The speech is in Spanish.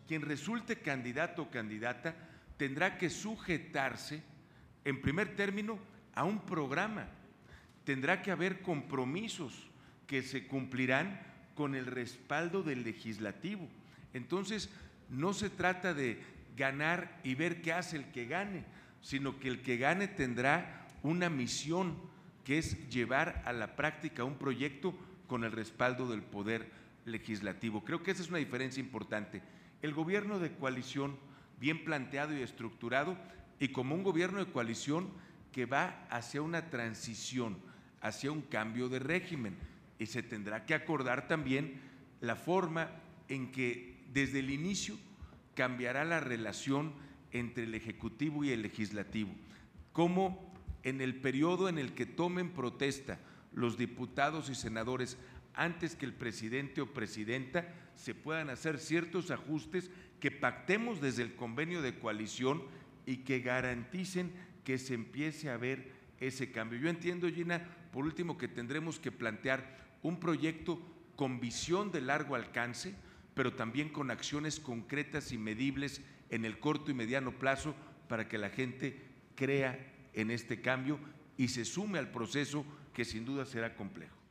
quien resulte candidato o candidata tendrá que sujetarse, en primer término, a un programa. Tendrá que haber compromisos que se cumplirán con el respaldo del legislativo. Entonces, no se trata de ganar y ver qué hace el que gane, sino que el que gane tendrá una misión, que es llevar a la práctica un proyecto con el respaldo del Poder Legislativo. Creo que esa es una diferencia importante. El gobierno de coalición, bien planteado y estructurado, y como un gobierno de coalición que va hacia una transición, hacia un cambio de régimen, y se tendrá que acordar también la forma en que desde el inicio cambiará la relación entre el Ejecutivo y el Legislativo. Cómo en el periodo en el que tomen protesta los diputados y senadores antes que el presidente o presidenta, se puedan hacer ciertos ajustes que pactemos desde el convenio de coalición y que garanticen que se empiece a ver ese cambio. Yo entiendo, Gina, por último, que tendremos que plantear un proyecto con visión de largo alcance, pero también con acciones concretas y medibles en el corto y mediano plazo para que la gente crea en este cambio y se sume al proceso que sin duda será complejo.